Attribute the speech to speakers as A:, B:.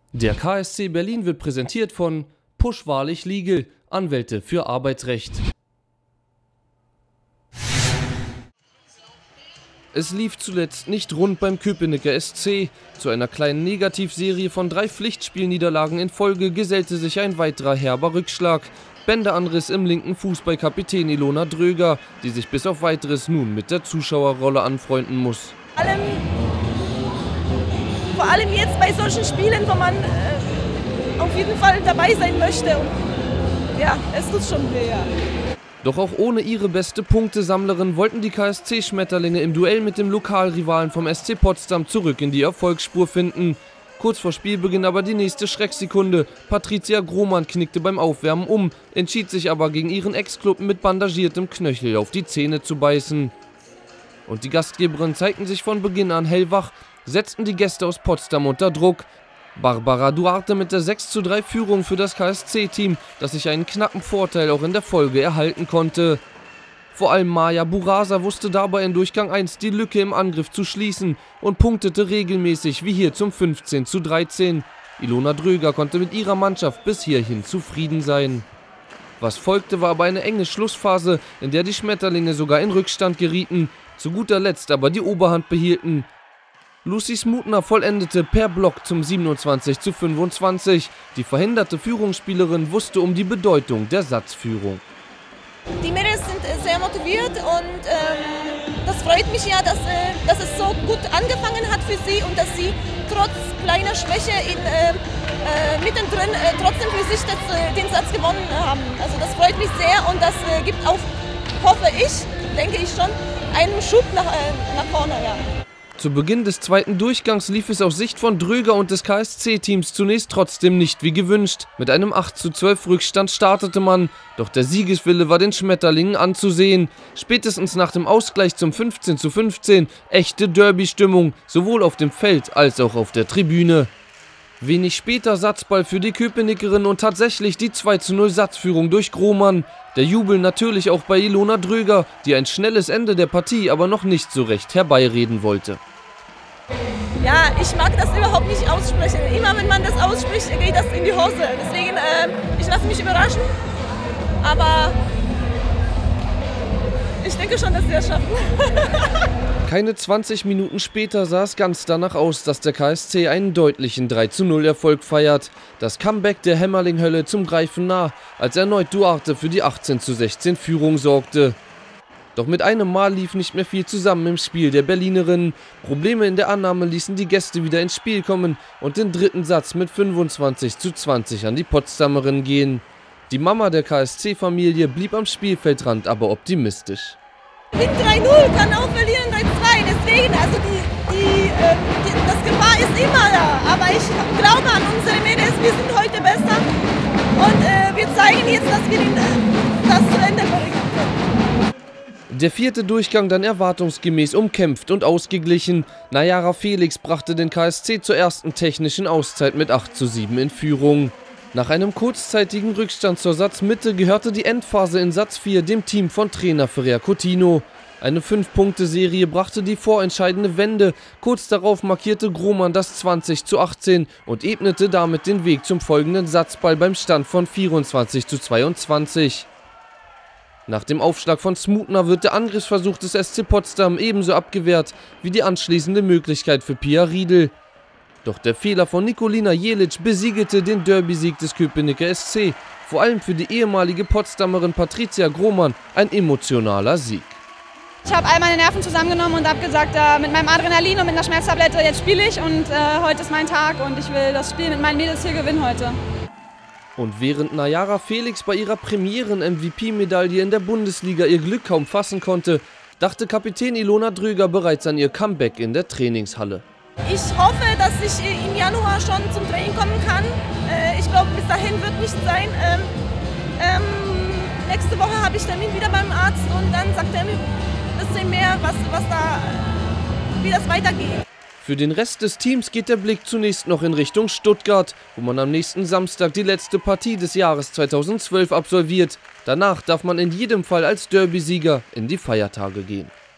A: Der KSC Berlin wird präsentiert von Pusch Wahrlich Legal, Anwälte für Arbeitsrecht. Es lief zuletzt nicht rund beim Köpenicker SC. Zu einer kleinen Negativserie von 3 Pflichtspielniederlagen in Folge gesellte sich ein weiterer herber Rückschlag. Bänderanriss im linken Fuß bei Kapitän Ilona Dröger, die sich bis auf Weiteres nun mit der Zuschauerrolle anfreunden muss.
B: Vor allem jetzt bei solchen Spielen, wo man auf jeden Fall dabei sein möchte. Und ja, es tut schon weh. Ja.
A: Doch auch ohne ihre beste Punktesammlerin wollten die KSC-Schmetterlinge im Duell mit dem Lokalrivalen vom SC Potsdam zurück in die Erfolgsspur finden. Kurz vor Spielbeginn aber die nächste Schrecksekunde. Patricia Grohmann knickte beim Aufwärmen um, entschied sich aber gegen ihren Ex-Club mit bandagiertem Knöchel auf die Zähne zu beißen. Und die Gastgeberinnen zeigten sich von Beginn an hellwach, setzten die Gäste aus Potsdam unter Druck. Barbara Duarte mit der 6:3 Führung für das KSC-Team, das sich einen knappen Vorteil auch in der Folge erhalten konnte. Vor allem Maja Burasa wusste dabei in Durchgang 1 die Lücke im Angriff zu schließen und punktete regelmäßig wie hier zum 15:13. Ilona Dröger konnte mit ihrer Mannschaft bis hierhin zufrieden sein. Was folgte, war aber eine enge Schlussphase, in der die Schmetterlinge sogar in Rückstand gerieten, zu guter Letzt aber die Oberhand behielten. Lucy Smutner vollendete per Block zum 27:25. Die verhinderte Führungsspielerin wusste um die Bedeutung der Satzführung.
B: Die Mädels sind sehr motiviert und das freut mich ja, dass es so gut angefangen hat für sie und dass sie trotz kleiner Schwäche mittendrin trotzdem für sich den Satz gewonnen haben. Also das freut mich sehr und das gibt auch, hoffe ich, denke ich schon, einen Schub nach vorne. Ja.
A: Zu Beginn des zweiten Durchgangs lief es aus Sicht von Dröger und des KSC-Teams zunächst trotzdem nicht wie gewünscht. Mit einem 8:12 Rückstand startete man, doch der Siegeswille war den Schmetterlingen anzusehen. Spätestens nach dem Ausgleich zum 15:15 echte Derby-Stimmung, sowohl auf dem Feld als auch auf der Tribüne. Wenig später Satzball für die Köpenickerinnen und tatsächlich die 2:0 Satzführung durch Grohmann. Der Jubel natürlich auch bei Ilona Dröger, die ein schnelles Ende der Partie aber noch nicht so recht herbeireden wollte.
B: Ja, ich mag das überhaupt nicht aussprechen. Immer wenn man das ausspricht, geht das in die Hose. Deswegen, ich lasse mich überraschen. Aber ich denke schon, dass wir es schaffen.
A: Keine 20 Minuten später sah es ganz danach aus, dass der KSC einen deutlichen 3:0 Erfolg feiert. Das Comeback der Hämmerling-Hölle zum Greifen nah, als erneut Duarte für die 18:16 Führung sorgte. Doch mit einem Mal lief nicht mehr viel zusammen im Spiel der Berlinerinnen. Probleme in der Annahme ließen die Gäste wieder ins Spiel kommen und den dritten Satz mit 25:20 an die Potsdamerinnen gehen. Die Mama der KSC-Familie blieb am Spielfeldrand aber optimistisch.
B: Gewinn 3:0, kann auch verlieren 3:2, deswegen, also das Gefahr ist immer da. Aber ich glaube an unsere Mädels, wir sind heute besser und wir zeigen jetzt, dass wir das zu Ende bringen können.
A: Der vierte Durchgang dann erwartungsgemäß umkämpft und ausgeglichen. Nayara Felix brachte den KSC zur ersten technischen Auszeit mit 8:7 in Führung. Nach einem kurzzeitigen Rückstand zur Satzmitte gehörte die Endphase in Satz 4 dem Team von Trainer Ferrer Coutinho. Eine 5-Punkte-Serie brachte die vorentscheidende Wende. Kurz darauf markierte Grohmann das 20:18 und ebnete damit den Weg zum folgenden Satzball beim Stand von 24:22. Nach dem Aufschlag von Smutner wird der Angriffsversuch des SC Potsdam ebenso abgewehrt wie die anschließende Möglichkeit für Pia Riedel. Doch der Fehler von Nikolina Jelic besiegelte den Derby-Sieg des Köpenicker SC. Vor allem für die ehemalige Potsdamerin Patricia Grohmann ein emotionaler Sieg.
C: Ich habe all meine Nerven zusammengenommen und habe gesagt, mit meinem Adrenalin und mit einer Schmerztablette, jetzt spiele ich und heute ist mein Tag und ich will das Spiel mit meinen Mädels hier gewinnen heute.
A: Und während Nayara Felix bei ihrer Premieren-MVP-Medaille in der Bundesliga ihr Glück kaum fassen konnte, dachte Kapitän Ilona Dröger bereits an ihr Comeback in der Trainingshalle.
B: Ich hoffe, dass ich im Januar schon zum Training kommen kann. Ich glaube, bis dahin wird nichts sein. Nächste Woche habe ich Termin wieder beim Arzt und dann sagt er mir ein bisschen mehr, wie das weitergeht.
A: Für den Rest des Teams geht der Blick zunächst noch in Richtung Stuttgart, wo man am nächsten Samstag die letzte Partie des Jahres 2012 absolviert. Danach darf man in jedem Fall als Derby-Sieger in die Feiertage gehen.